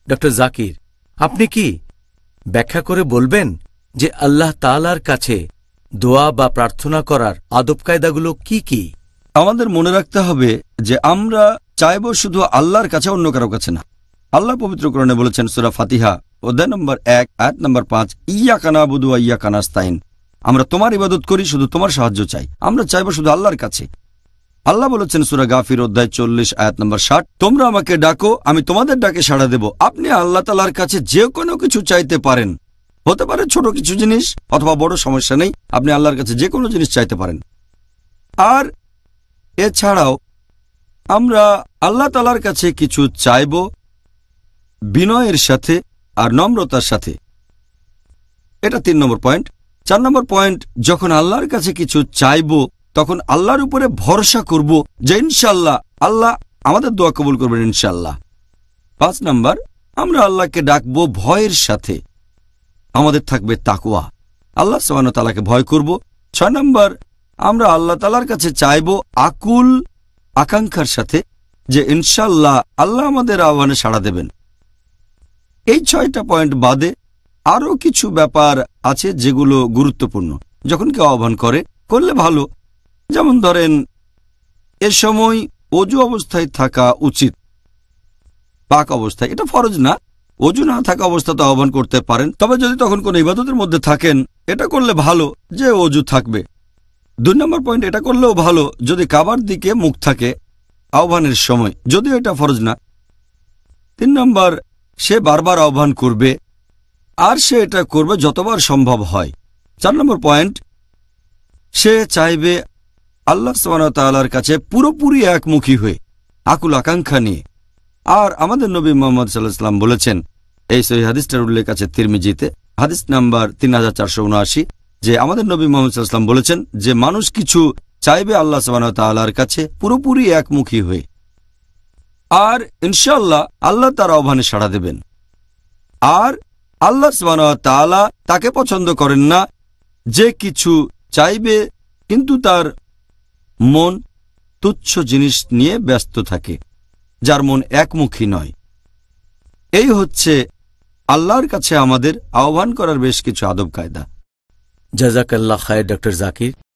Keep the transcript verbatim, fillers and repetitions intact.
Doctor Zakir, আপনি কি ব্যাখ্যা করে বলবেন যে আল্লাহ তাআলার কাছে দোয়া বা প্রার্থনা করার আদব কায়দাগুলো কি কি? আমাদের মনে রাখতে হবে যে আমরা চাইব শুধু আল্লাহর কাছে, অন্য কারো কাছে না। আল্লাহ পবিত্র কোরআনে বলেছেন সূরা ফাতিহা অধ্যায় নম্বর এক আয়াত নম্বর পাঁচ, ইয়াকা না'বুদু ওয়া ইয়াকা নাস্তাইন, আমরা তোমার ইবাদত করি, শুধু তোমার সাহায্য চাই। আমরা চাইব শুধু আল্লাহর কাছে। আল্লাহ বলেছেন সূরা গাফির অধ্যায় চল্লিশ আয়াত নম্বর ষাট, তোমরা আমাকে ডাকো, আমি তোমাদের ডাকে সাড়া দেব। আপনি আল্লাহ তাআলার কাছে যে কোনো কিছু চাইতে পারেন, হতে পারে ছোট কিছু জিনিস অথবা বড়, সমস্যা নেই, আপনি আল্লাহর কাছে যে কোনো জিনিস চাইতে পারেন। আর এছাড়াও আমরা আল্লাহ তাআলার কাছে কিছু চাইব বিনয়ের সাথে আর নম্রতার সাথে। এটা তিন নম্বর পয়েন্ট। চার নম্বর পয়েন্ট, যখন আল্লাহর কাছে কিছু চাইব তখন আল্লাহর উপরে ভরসা করব যে ইনশাআল্লাহ আল্লাহ আমাদের দোয়া কবুল করবেন ইনশাআল্লাহ। পাঁচ নম্বর, আমরা আল্লাহকে ডাকবো ভয়ের সাথে, আমাদের থাকবে তাকওয়া, আল্লাহ সুবহানাহু ওয়া তাআলাকে ভয় করব। ছয় নম্বর, আমরা আল্লাহ তাআলার কাছে চাইব আকুল আকাঙ্ক্ষার সাথে যে ইনশাআল্লাহ আল্লাহ আমাদের আহ্বানে সাড়া দেবেন। এই ছয়টা পয়েন্ট বাদে আরও কিছু ব্যাপার আছে যেগুলো গুরুত্বপূর্ণ। যখন কেউ আহ্বান করে করলে ভালো, যেমন ধরেন এ সময় অজু অবস্থায় থাকা উচিত, পাক অবস্থায়, এটা ফরজ না। অজু না থাকা অবস্থাতে আহ্বান করতে পারেন, তবে যদি তখন কোনো ইবাদতের মধ্যে থাকেন এটা করলে ভালো যে অজু থাকবে। দুই নম্বর পয়েন্ট, এটা করলেও ভালো যদি কাবার দিকে মুখ থাকে আহ্বানের সময়, যদিও এটা ফরজ না। তিন নম্বর, সে বারবার আহ্বান করবে আর সে এটা করবে যতবার সম্ভব হয়। চার নম্বর পয়েন্ট, সে চাইবে আল্লাহ সুবহানাহু ওয়া তাআলার কাছে পুরোপুরি একমুখী হয়ে, আকুল আকাঙ্ক্ষা নিয়ে। আর আমাদের নবী মুহাম্মদ সাল্লাল্লাহু আলাইহি ওয়াসাল্লাম বলেছেন, এই সহিহ হাদিসটার উল্লেখ আছে তিরমিজিতে, হাদিস নাম্বার তিন হাজার চারশো উনআশি, যে আমাদের নবী মুহাম্মদ সাল্লাল্লাহু আলাইহি ওয়াসাল্লাম বলেছেন যে মানুষ কিছু চাইবে আল্লাহ সুবহানাহু ওয়া তাআলার কাছে পুরোপুরি একমুখী হয়ে, আর ইনশাআল্লাহ আল্লাহ তার আহ্বানে সাড়া দেবেন। আর আল্লাহ সুবহানাহু ওয়া তাআলা তাকে পছন্দ করেন না যে কিছু চাইবে কিন্তু তার মন তুচ্ছ জিনিস নিয়ে ব্যস্ত থাকে, যার মন একমুখী নয়। এই হচ্ছে আল্লাহর কাছে আমাদের আহ্বান করার বেশ কিছু আদব কায়দা। জাযাকাল্লাহ খায়ের ডক্টর জাকির।